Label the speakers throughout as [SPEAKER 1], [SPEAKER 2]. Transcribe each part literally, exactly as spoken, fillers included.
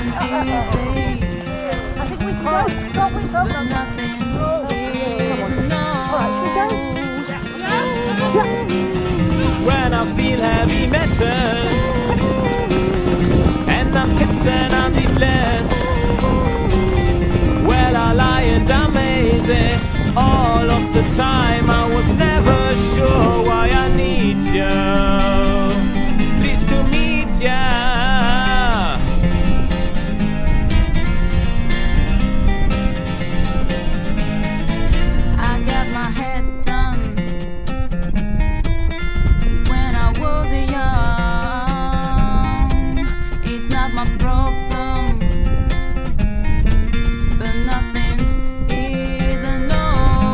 [SPEAKER 1] isn't easy,
[SPEAKER 2] I think we can go. Stop, we stop.
[SPEAKER 1] but nothing is enough.
[SPEAKER 3] When I feel heavy metal and I'm hits and I'm needless, well I lie and I'm amazing. All of the time I was never sure why I need you. Pleased to meet ya.
[SPEAKER 1] I got my head done when I was young. It's not my problem, but nothing is a no.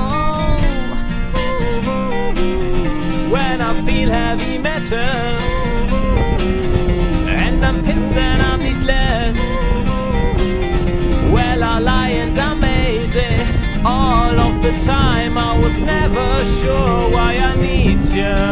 [SPEAKER 3] When I feel heavy metal and I'm pins and I'm needless, well I lie and I'm amazing. All of the time I was never sure why I need you.